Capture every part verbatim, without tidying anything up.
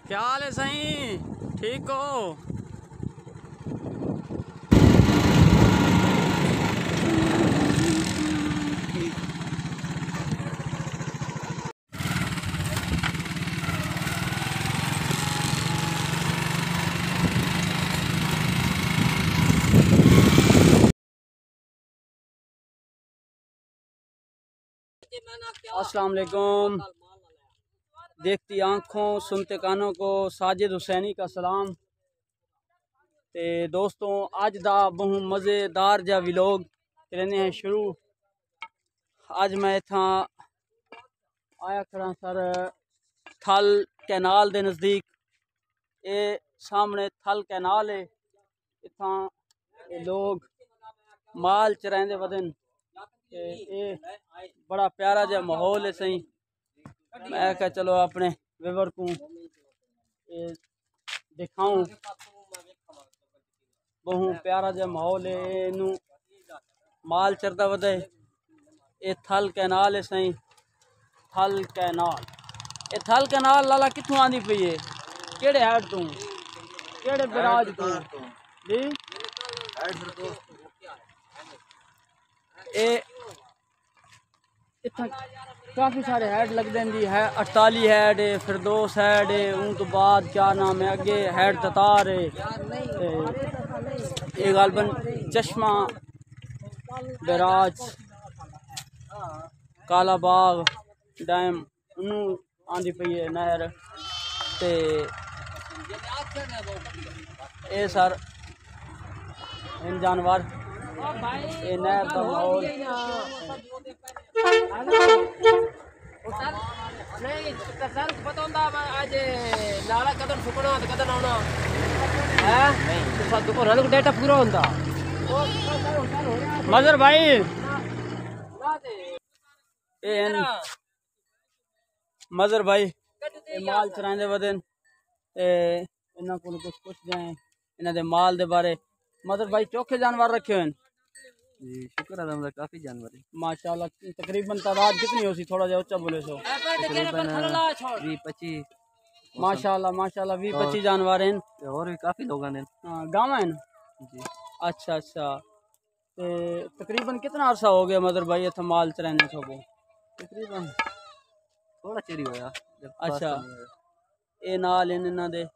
क्या हाल है सही? ठीक हो? अस्सलाम वालेकुम। देखती आँखों सुनते कानों को साजिद हुसैनी का सलाम। ते दोस्तों अज दा बहु मज़ेदार जा व्लॉग करने हैं शुरू। अज मैं इत्थां आया खड़ा सर थल कैनाल दे नज़दीक। ये सामने थल कैनाल है। इत्थां लोग माल चरांदे वदन। ये बड़ा प्यारा जा माहौल है सही। मैं क्या चलो अपने व्यूअर को दिखाऊं। बहु प्यारा जा माहौल है। इनू माल चरदा वदा है। ये थल कैनाल है सही। थल कैनाल ये थल कैनाल लाला कित्थों आंदी पई है? केड़े हैड तू केड़े बराज तू जी? ए इतना काफ़ी सारे हैड लगते हैं है। अड़ताली हैड है, फिरदोस हैड है, उन तो बाद क्या नाम है अगे हैड ततार है। ये गालबन चश्मा बराज काला बाग डैम उन्नू आंदी पई है नहर। ते ये सर इन जानवर ये नहर का माहौल डेटा पूरा होता मजर भाई मजर भाई माल चरांदे वदन। इन्हों को कुछ पुछ जाए इन्हों दे माल दे बारे। मदर भाई चौखे जानवर रखे हुए जी? शुक्र है काफी जानवर है माशाल्लाह। तकरीबन तादाद कितनी हो सी? थोड़ा जा ऊंचा बोले सो। तकरीबन बीस पच्चीस माशाल्लाह माशाल्लाह बीस पच्चीस जानवर हैं और भी काफी लोग हैं। हां गांव हैं जी। अच्छा अच्छा ते तकरीबन कितना अरसा हो गया मदर भाई इत्थे माल चराने को? तकरीबन थोड़ा चिर ही होया। अच्छा ए नाल इन्हां दे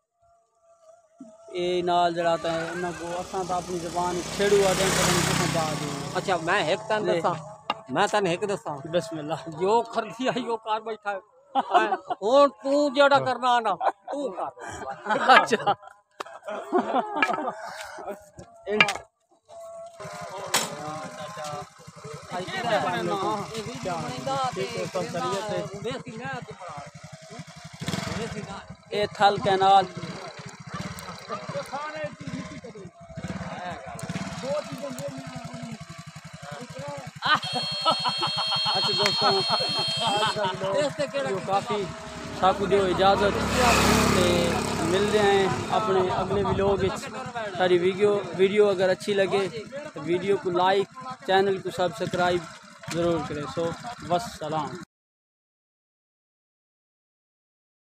ए नाल जड़ा ता इन्हां को असां ता अपनी जुबान छेड़ू आ दे बाद। अच्छा मैं एक तन दसा मैं तन एक दसा बिस्मिल्लाह जो खरदी आई यो कार बैठा है और तू जेड़ा करना ना तू कर। अच्छा इन ए थल कैनाल अच्छा दोस्तों काफ़ी साकू दो इजाज़त मिलते हैं अपने अगले व्लॉग। सारी वीडियो वीडियो अगर अच्छी लगे तो वीडियो को लाइक चैनल को सब्सक्राइब ज़रूर करें। सो वस्सलाम।